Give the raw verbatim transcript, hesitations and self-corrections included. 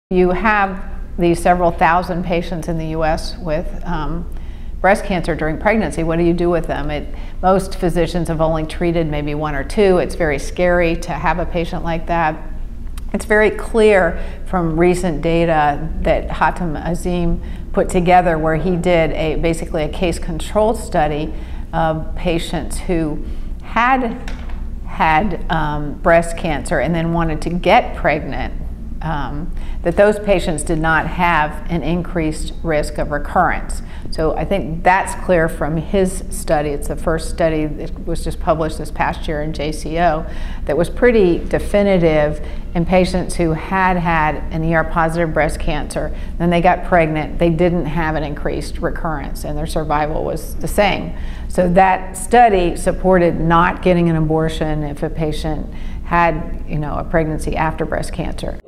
You have these several thousand patients in the U S with um, breast cancer during pregnancy. What do you do with them? It, most physicians have only treated maybe one or two. It's very scary to have a patient like that. It's very clear from recent data that Hatem Azim put together, where he did a basically a case control study of patients who had had um, breast cancer and then wanted to get pregnant. Um, that those patients did not have an increased risk of recurrence. So I think that's clear from his study. It's the first study that was just published this past year in J C O that was pretty definitive in patients who had had an E R positive breast cancer, then they got pregnant, they didn't have an increased recurrence and their survival was the same. So that study supported not getting an abortion if a patient had, you know, a pregnancy after breast cancer.